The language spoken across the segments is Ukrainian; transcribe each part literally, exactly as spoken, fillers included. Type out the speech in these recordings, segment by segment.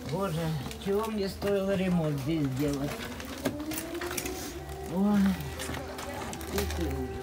Боже, чего мне стоило ремонт здесь сделать? Ой, это ужас.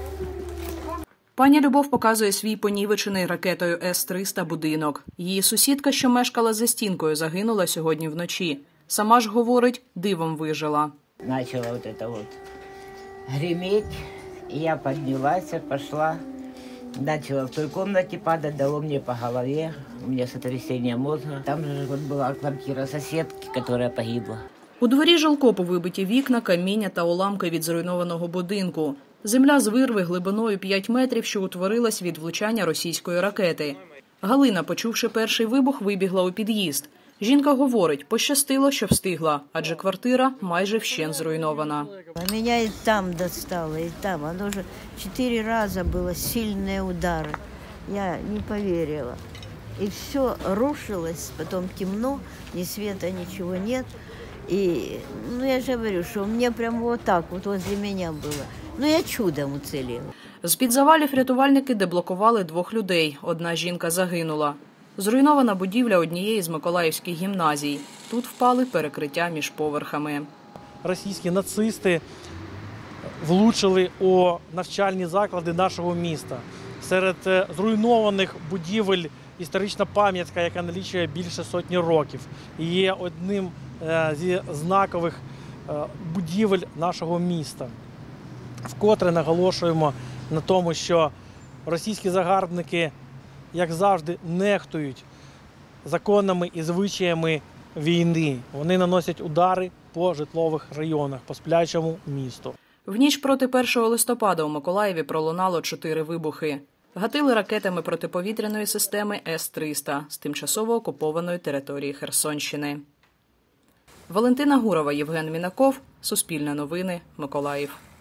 Пані Любов показує свій понівечений ракетою С триста будинок. Її сусідка, що мешкала за стінкою, загинула сьогодні вночі. Сама ж говорить, дивом вижила. Начало вот это вот греметь, и я поднялась, пошла. Начала в той комнате падать, дало мне по голове, у меня сотрясение мозга. Там же вот была квартира соседки, которая погибла. У дворі жилкопу вибиті вікна, каміння та уламки від зруйнованого будинку. Земля з вирви глибиною п'ять метрів, що утворилась від влучання російської ракети. Галина, почувши перший вибух, вибігла у під'їзд. Жінка говорить, пощастило, що встигла, адже квартира майже вщент зруйнована. Мене і там достало, і там. Воно вже чотири рази було сильні удари. Я не повірила. І все рушилось, потім темно, ні света, нічого нет. І, ну, я же говорю, що у мене прямо вот так, вот возле мене було. Ну, я чудом уціліла. З-під завалів рятувальники деблокували двох людей. Одна жінка загинула. Зруйнована будівля однієї з миколаївських гімназій. Тут впали перекриття між поверхами. Російські нацисти влучили у навчальні заклади нашого міста. Серед зруйнованих будівель історична пам'ятка, яка налічує більше сотні років, і є одним зі знакових будівель нашого міста. Вкотре наголошуємо на тому, що російські загарбники, як завжди, нехтують законами і звичаями війни. Вони наносять удари по житлових районах, по сплячому місту. В ніч проти першого листопада у Миколаєві пролунало чотири вибухи. Гатили ракетами протиповітряної системи С триста з тимчасово окупованої території Херсонщини. Валентина Гурова, Євген Мінаков, Суспільне новини, Миколаїв.